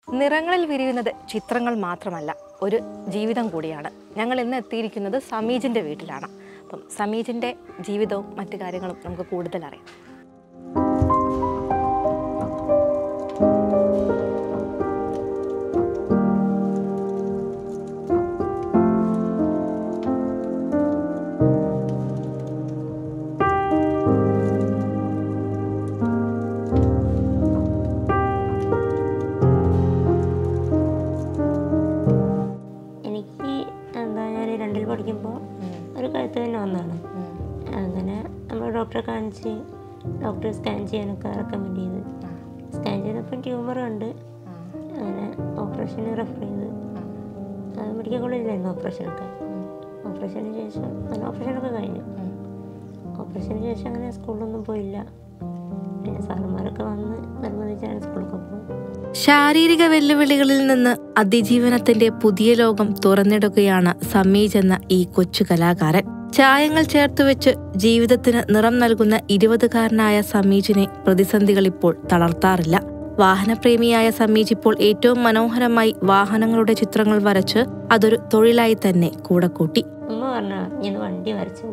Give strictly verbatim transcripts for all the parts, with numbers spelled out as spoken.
നിറങ്ങളിൽ വിരിയുന്നത് ചിത്രങ്ങൾ മാത്രമല്ല, ഒരു ജീവിതം കൂടിയാണ്. ഞങ്ങൾ ഇന്ന് എത്തിയിരിക്കുന്നത് സമീജിൻ്റെ വീട്ടിലാണ്. അപ്പം സമീജിൻ്റെ ജീവിതവും മറ്റു കാര്യങ്ങളും നമുക്ക് കൂടുതൽ അറിയാം. പഠിക്കുമ്പോൾ ഒരു കഴുത്ത് തന്നെ വന്നതാണ്. അങ്ങനെ നമ്മൾ ഡോക്ടറെ കാണിച്ച് ഡോക്ടർ സ്കാൻ ചെയ്യാനൊക്കെ റെക്കമെൻഡ് ചെയ്ത് സ്കാൻ ചെയ്തപ്പം ട്യൂമർ കണ്ട് അങ്ങനെ ഓപ്പറേഷന് റെഫർ ചെയ്ത് അത് മെഡിക്കൽ കോളേജിലായിരുന്നു ഓപ്പറേഷനൊക്കെ. ഓപ്പറേഷന് ശേഷം അങ്ങനെ ഓപ്പറേഷനൊക്കെ കഴിഞ്ഞു. ഓപ്പറേഷന് ശേഷം അങ്ങനെ സ്കൂളിലൊന്നും പോയില്ല. പിന്നെ സാറന്മാരൊക്കെ വന്ന് നിർബന്ധിച്ചാണ് സ്കൂളൊക്കെ പോകും. ശാരീരിക വെല്ലുവിളികളിൽ നിന്ന് അതിജീവനത്തിന്റെ പുതിയ ലോകം തുറന്നിടുകയാണ് സമീജ് എന്ന ഈ കൊച്ചു കലാകാരൻ. ചായങ്ങൾ ചേർത്തുവെച്ച് ജീവിതത്തിന് നിറം നൽകുന്ന ഇരുപതുകാരനായ സമീജിനെ പ്രതിസന്ധികൾ ഇപ്പോൾ തളർത്താറില്ല. വാഹനപ്രേമിയായ സമീജ് ഇപ്പോൾ ഏറ്റവും മനോഹരമായി വാഹനങ്ങളുടെ ചിത്രങ്ങൾ വരച്ച് അതൊരു തൊഴിലായി തന്നെ കൂടെ കൂട്ടി. ഉമ്മ പറഞ്ഞ ഞാൻ വണ്ടി വരച്ചു,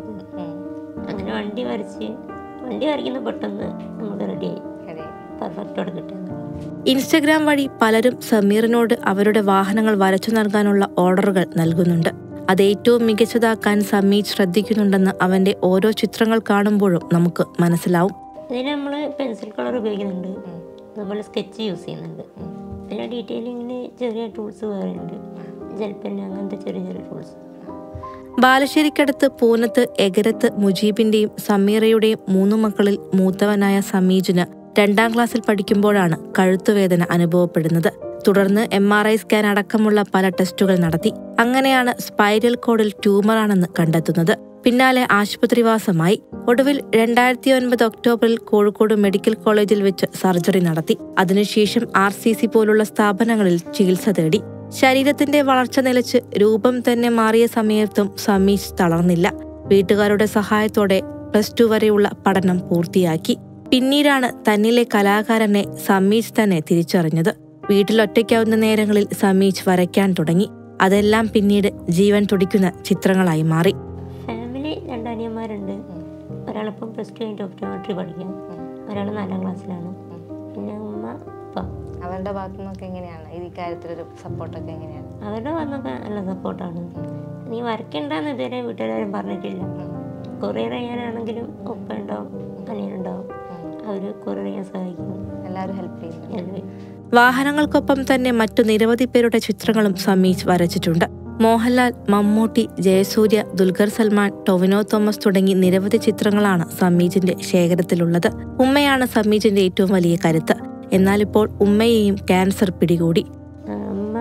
അങ്ങനെ വണ്ടി വരച്ച് വണ്ടി വരയ്ക്കുന്ന പെട്ടെന്ന് നമുക്ക് റെഡിയായി പെർഫെക്റ്റോടെ കിട്ടുന്നത്. ഇൻസ്റ്റഗ്രാം വഴി പലരും സമീറിനോട് അവരുടെ വാഹനങ്ങൾ വരച്ചു നൽകാനുള്ള ഓർഡറുകൾ നൽകുന്നുണ്ട്. അത് ഏറ്റവും മികച്ചതാക്കാൻ സമീജ് ശ്രദ്ധിക്കുന്നുണ്ടെന്ന് അവന്റെ ഓരോ ചിത്രങ്ങൾ കാണുമ്പോഴും നമുക്ക് മനസ്സിലാവും. ഇതിന് നമ്മൾ പെൻസിൽ കളർ ഉപയോഗിക്കുന്നുണ്ട്, നമ്മൾ സ്കെച്ച് യൂസ് ചെയ്യുന്നുണ്ട്, പിന്നെ ഡീറ്റെയിലിങ്ങിന് ചെറിയ ടൂൾസ് വേറെയുണ്ട്, ജെൽപെൻ അങ്ങനത്തെ ചെറിയ ചെറിയ ടൂൾസ്. ബാലുശ്ശേരിക്കടുത്ത് പൂനത്ത് എഗരത്ത് മുജീബിന്റെയും സമീറയുടെയും മൂന്നു മക്കളിൽ മൂത്തവനായ സമീജിന് രണ്ടാം ക്ലാസ്സിൽ പഠിക്കുമ്പോഴാണ് കഴുത്തുവേദന അനുഭവപ്പെടുന്നത്. തുടർന്ന് എം ആർ ഐ സ്കാൻ അടക്കമുള്ള പല ടെസ്റ്റുകൾ നടത്തി. അങ്ങനെയാണ് സ്പൈനൽ കോഡിൽ ട്യൂമറാണെന്ന് കണ്ടെത്തുന്നത്. പിന്നാലെ ആശുപത്രിവാസമായി. ഒടുവിൽ രണ്ടായിരത്തി ഒൻപത് ഒക്ടോബറിൽ കോഴിക്കോട് മെഡിക്കൽ കോളേജിൽ വെച്ച് സർജറി നടത്തി. അതിനുശേഷം ആർ സി സി പോലുള്ള സ്ഥാപനങ്ങളിൽ ചികിത്സ തേടി. ശരീരത്തിന്റെ വളർച്ച നിലച്ച് രൂപം തന്നെ മാറിയ സമയത്തും സമീജ് തളർന്നില്ല. വീട്ടുകാരുടെ സഹായത്തോടെ പ്ലസ് ടു വരെയുള്ള പഠനം പൂർത്തിയാക്കി. പിന്നീടാണ് തന്നിലെ കലാകാരനെ സമീജ് തന്നെ തിരിച്ചറിഞ്ഞത്. വീട്ടിലൊറ്റയ്ക്കാവുന്ന നേരങ്ങളിൽ സമീജ് വരയ്ക്കാൻ തുടങ്ങി. അതെല്ലാം പിന്നീട് ജീവൻ തുടിക്കുന്ന ചിത്രങ്ങളായി മാറി. ഫാമിലി രണ്ടനിയന്മാരുണ്ട്. ഒരാളിപ്പം പ്ലസ് ടു കഴിഞ്ഞിട്ട് ഒപ്റ്റോമെട്രി പഠിക്കാം, ഒരാൾ നാലാം ക്ലാസ്സിലാണ്. പിന്നെ ഉമ്മ അപ്പം അവരുടെ ഭാഗത്തു നിന്നൊക്കെ എങ്ങനെയാണ് ഈ കാര്യത്തിലൊരു സപ്പോർട്ടൊക്കെ എങ്ങനെയാണ്? അവരുടെ ഭാഗത്തൊക്കെ നല്ല സപ്പോർട്ടാണ്. നീ വരയ്ക്കണ്ടെന്ന് ഇതുവരെ വീട്ടുകാരും പറഞ്ഞിട്ടില്ല. കൊറിയർ ചെയ്യാനാണെങ്കിലും ഒപ്പ ഉണ്ടാവും, അനിയനുണ്ടാവും, അവർ കൊറിയർ ചെയ്യാൻ സഹായിക്കും, എല്ലാവരും ഹെൽപ്പ് ചെയ്യുന്നു. വാഹനങ്ങൾക്കൊപ്പം തന്നെ മറ്റു നിരവധി പേരുടെ ചിത്രങ്ങളും സമീജ് വരച്ചിട്ടുണ്ട്. മോഹൻലാൽ, മമ്മൂട്ടി, ജയസൂര്യ, ദുൽഖർ സൽമാൻ, ടൊവിനോ തോമസ് തുടങ്ങി നിരവധി ചിത്രങ്ങളാണ് സമീജിന്റെ ശേഖരത്തിലുള്ളത്. ഉമ്മയാണ് സമീജിന്റെ ഏറ്റവും വലിയ കരുത്ത്. എന്നാൽ ഇപ്പോൾ ഉമ്മയെയും ക്യാൻസർ പിടികൂടി. അമ്മ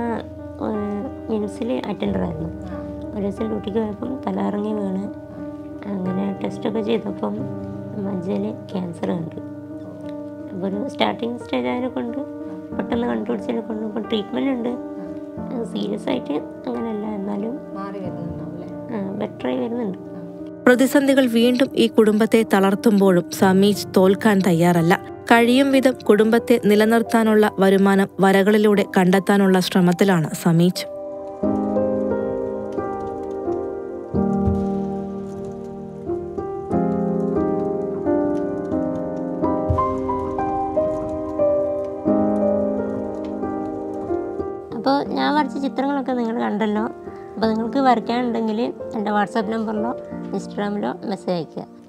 മിംസിൽ അറ്റൻഡറായിരുന്നു. ഒരു ദിവസം ഡ്യൂട്ടിക്ക് പോയപ്പം തലകറങ്ങി വീണ് അങ്ങനെ ടെസ്റ്റൊക്കെ ചെയ്തപ്പം മജ്ജയിൽ ക്യാൻസർ കണ്ടു. അപ്പോൾ ഒരു സ്റ്റാർട്ടിങ് സ്റ്റേജ് അതിനെ കൊണ്ട് പെട്ടെന്ന് കണ്ടുപിടിച്ചതിനെ കൊണ്ട് ഇപ്പം ട്രീറ്റ്മെൻ്റ് ഉണ്ട്. സീരിയസ് ആയിട്ട് അങ്ങനെയല്ല, എന്നാലും ബെറ്ററായി വരുന്നുണ്ട്. പ്രതിസന്ധികൾ വീണ്ടും ഈ കുടുംബത്തെ തളർത്തുമ്പോഴും സമീജ് തോൽക്കാൻ തയ്യാറല്ല. കഴിയും വിധം കുടുംബത്തെ നിലനിർത്താനുള്ള വരുമാനം വരകളിലൂടെ കണ്ടെത്താനുള്ള ശ്രമത്തിലാണ് സമീജ്. അപ്പോൾ ഞാൻ വരച്ച ചിത്രങ്ങളൊക്കെ നിങ്ങൾ കണ്ടല്ലോ. അപ്പോൾ നിങ്ങൾക്ക് വരയ്ക്കാനുണ്ടെങ്കിൽ എൻ്റെ വാട്സാപ്പ് നമ്പറിലോ ഇൻസ്റ്റാഗ്രാമിലോ മെസ്സേജ് അയയ്ക്കുക.